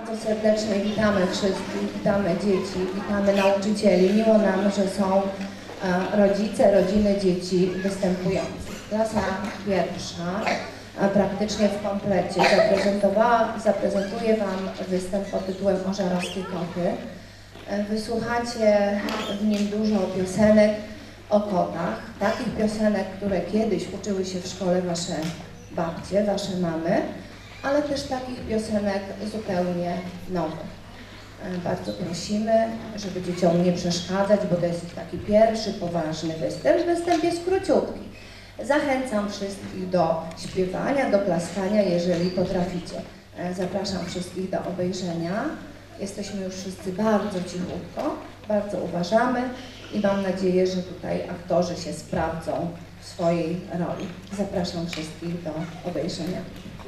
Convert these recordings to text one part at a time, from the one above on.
Bardzo serdecznie witamy wszystkich, witamy dzieci, witamy nauczycieli. Miło nam, że są rodzice, rodziny dzieci występujących. Klasa pierwsza praktycznie w komplecie zaprezentuje Wam występ pod tytułem Ożarowskie koty. Wysłuchacie w nim dużo piosenek o kotach, takich piosenek, które kiedyś uczyły się w szkole Wasze babcie, Wasze mamy, ale też takich piosenek zupełnie nowych. Bardzo prosimy, żeby dzieciom nie przeszkadzać, bo to jest taki pierwszy poważny występ. Występ jest króciutki. Zachęcam wszystkich do śpiewania, do klaskania, jeżeli potraficie. Zapraszam wszystkich do obejrzenia. Jesteśmy już wszyscy bardzo cichutko, bardzo uważamy i mam nadzieję, że tutaj aktorzy się sprawdzą w swojej roli. Zapraszam wszystkich do obejrzenia.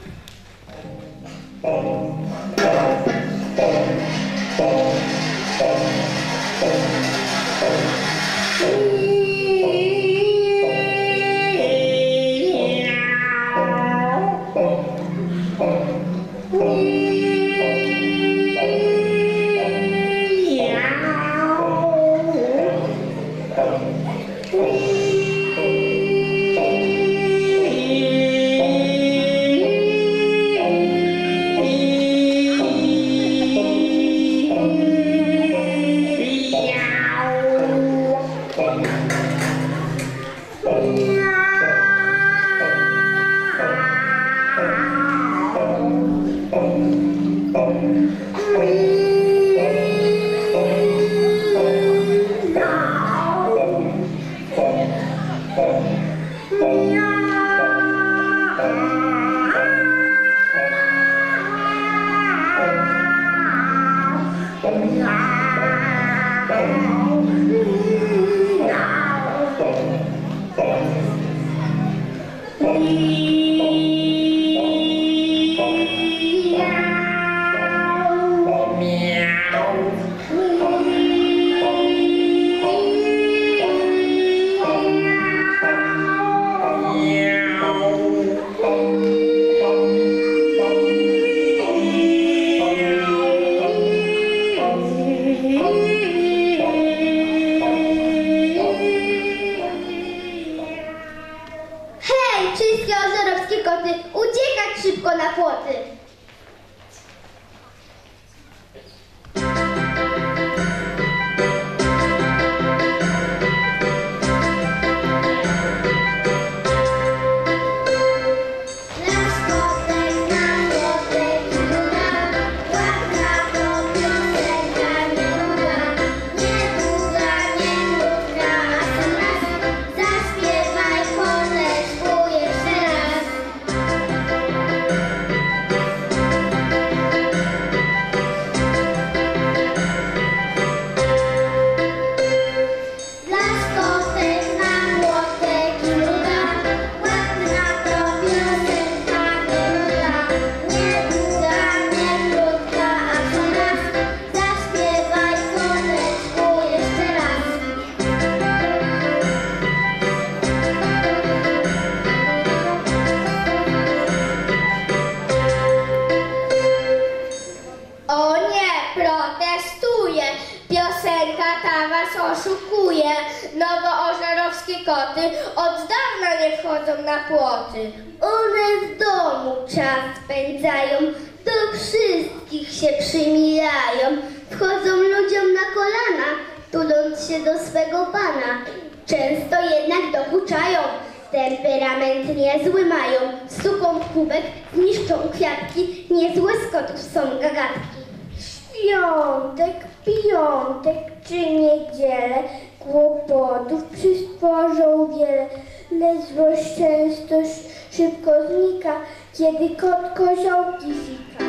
Nowo-ożarowskie koty od dawna nie wchodzą na płoty. One w domu czas spędzają, do wszystkich się przymilają. Wchodzą ludziom na kolana, tuląc się do swego pana. Często jednak dokuczają, temperament niezły mają. Suką w kubek, zniszczą kwiatki, niezłe z kotów są gagatki. Świątek, piątek czy niedzielę kłopotów przysporzą wiele, lecz złość często szybko znika, kiedy kot koziołki sika.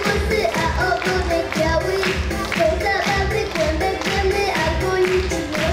Albo nic nie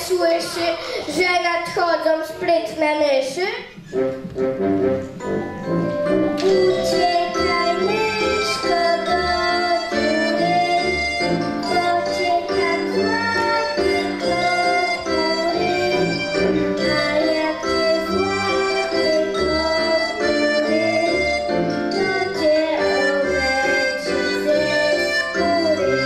słyszy, że nadchodzą sprytne myszy? Uciekaj, myszko, do dziury, pociekam złapię kopury, a jak cię złapię kopury, to cię owędzi ze skóry.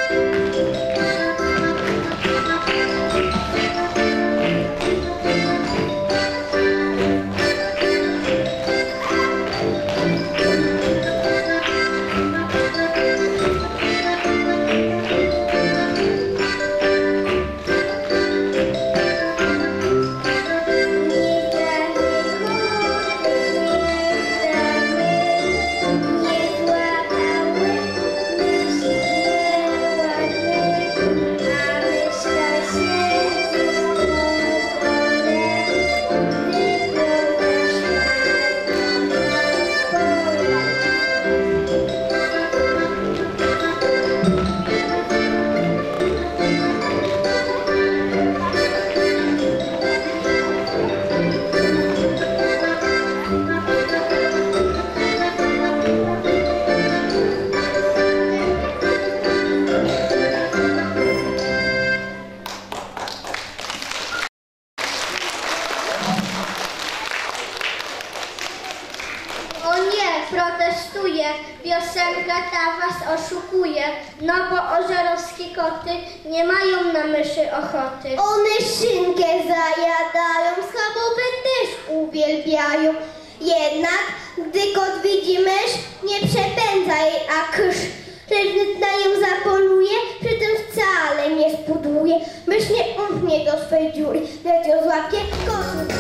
O nie, protestuję, piosenka ta was oszukuje, no bo ożarowskie koty nie mają na myszy ochoty. One szynkę zajadają, schabowe też uwielbiają. Jednak, gdy kot widzi mysz, nie przepędza jej, a kysz. Lecz na nią zapoluje, przy tym wcale nie spuduje. Mysz nie umknie do swej dziury, lecz ją złapie kotu.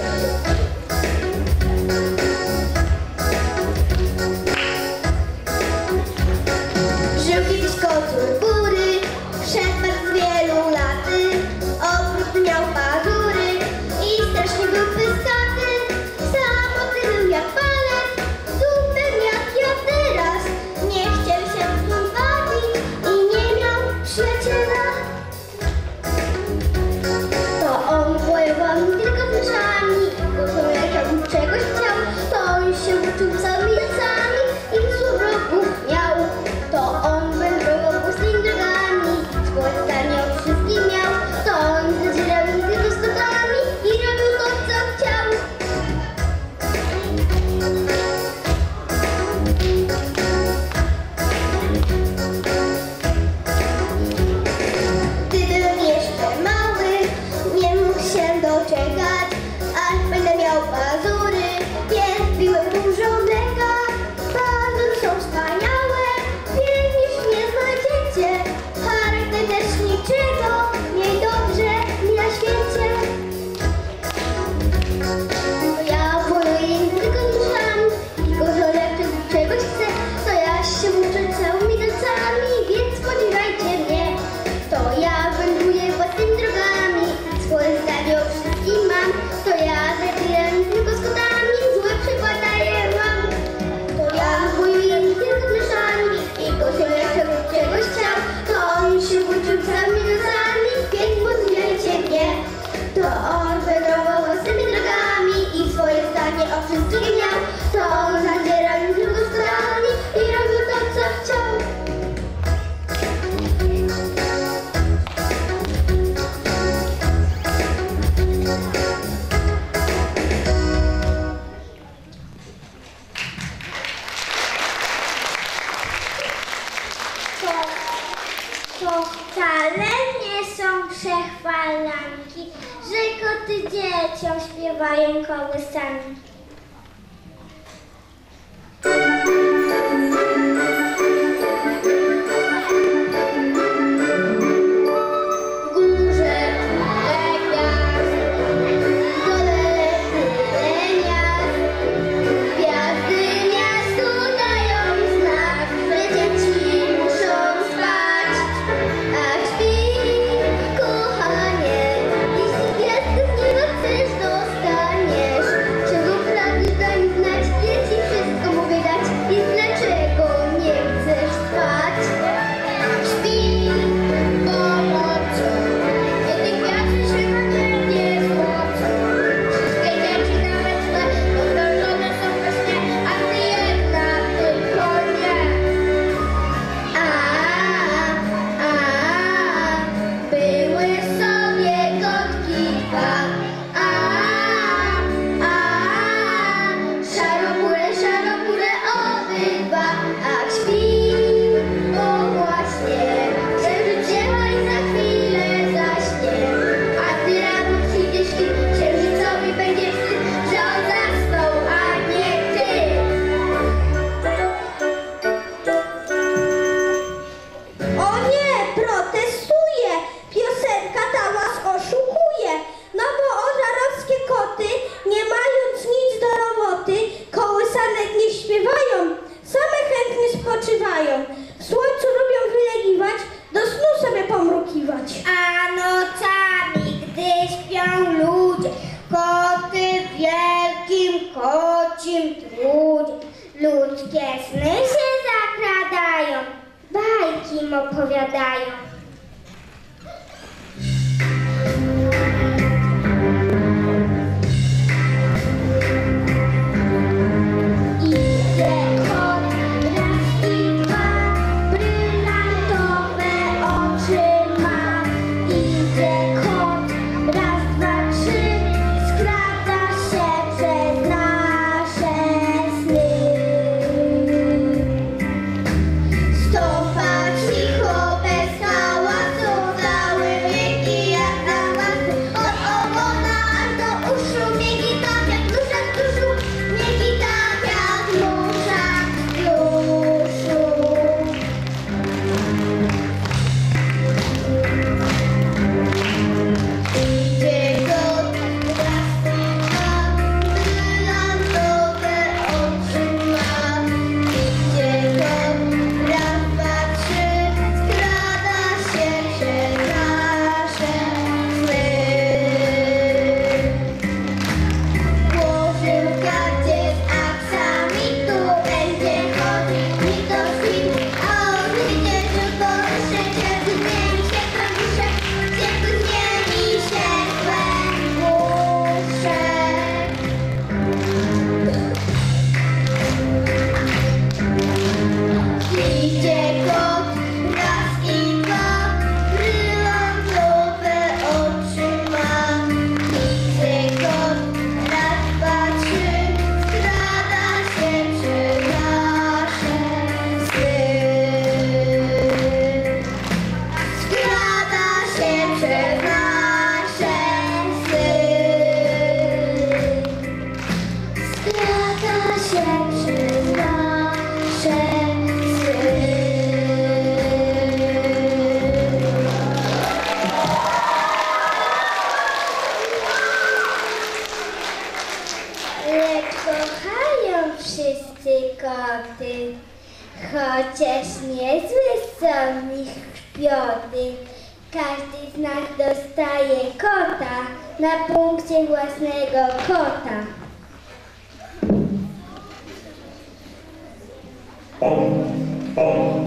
Żył kiedyś kocur góry, szedł z wielu laty, okrutny miał pazury i strasznie był pyskaty. Samotny był jak palec, super jak ja teraz, nie chciał się z nim bawić i nie miał przyjaciela. To on wojował tylko myszami, bo jak czegoś chciał, to on się uczył całymi nocami i dużo wrogów miał. To on wędrował pustymi drogami, swoje zdanie o wszystkim miał. To on zadzierał tylko z kotami i robił to, co chciał. Gdy byłem jeszcze mały, nie mógł się doczekać, aż będę miał pazury, więc piłem dużo mleka. Pazury są wspaniałe, niż nie znajdziecie. Charakter też niczego, mniej dobrze mi na świecie. Ja poluję tylko duszami, tylko że czegoś chcę, to ja się muszę całymi nocami, więc spodziewajcie mnie. To ja wędruję własnymi drogami, swoje zdanie o wszystkim mam. To ja zabieram tylko z kotami, złe przykładaję wam. To ja poluję tylko duszami, tylko że czegoś chciał, to on się uczył całymi nocami, więc spodziewajcie mnie. To on wędrował własnymi drogami i swoje zdanie o wszystkim miał. To on zadzierał tylko z kotami i robił to, co chciał. To wcale nie są przechwalanki, że koty dzieciom śpiewają kołysanki. W górze tyle gwiazd, w dole tyle miast. Gwiazdy miastu dają znak, że dzieci muszą spać. A śpi, kochanie, jeśli gwiazdy z nieba chcesz, dostaniesz. Czego sny się zakradają, bajki im opowiadają. Idzie kot, raz i dwa, brylantowe oczy ma. Idzie kot, raz, dwa, trzy, skrada się przez nasze sny. Stopa cicho, bez hałasu, cały wieki jak zamazy. Od ogona aż do uszu, miegi tak jak dusza w duszu, miegi tak jak dusza w duszu. Idzie kot, raz i dwa, brylantowe oczy ma. Idzie kot, raz, dwa, trzy, skrada się przez nasze sny. Włożył karcie z aksamitu, będzie chodzić mi to świt, a on idzie tylko szczęście, zmieni się krążek, ciepły zmieni się głębuszek. Idzie kot, raz i dwa, brylantowe oczy ma. Idzie kot, raz, dwa, trzy, skrada się przez nasze sny. Skrada się przez nasze sny. Skrada się przez nasze sny. Lecz kochają wszyscy koty, chociaż niezłe są ich kpioty. Każdy z nas dostaje kota na punkcie własnego kota. Pom, pom,